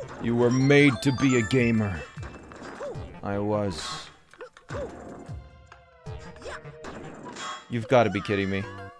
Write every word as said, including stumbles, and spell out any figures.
You were made to be a gamer. I was. You've got to be kidding me.